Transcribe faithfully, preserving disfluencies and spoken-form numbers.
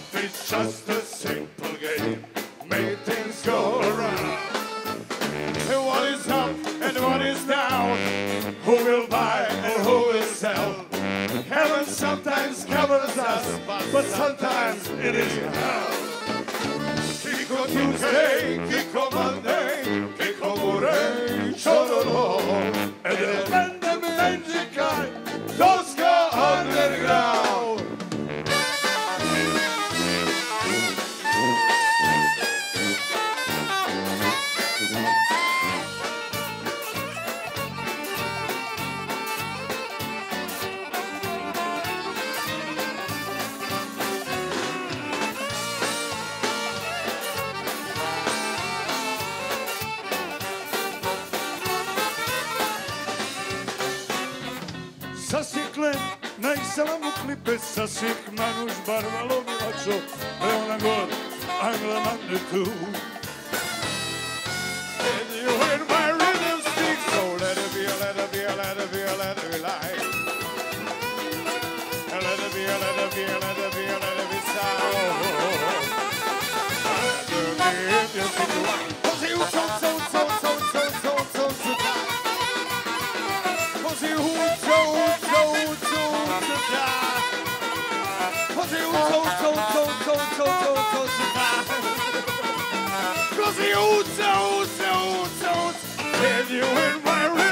It's just a simple game, make things go around. And what is up and what is down, who will buy and who will sell. Heaven sometimes covers us, but sometimes it is hell. Kiko Tuesday, Kiko Monday, Kiko Murray, Chororo, and the band of Mexican, those go underground. Sa sikle najsalam u klipe, sa svih manuš barvalo milačo, Leona God, I'm the Monday too. And you hear my rhythm speak, so let it be, let it be, let it be, let it be light. Let it be, let it be, let it be, let it be sound. Let it be, if you see the light. Cause you so, so, so, so, so, so, so, so tight. Cause you so, so, so, so tight. Cause you so, so, so, so, so, so, so, so tight. Cause you so, so, so, so, and you in my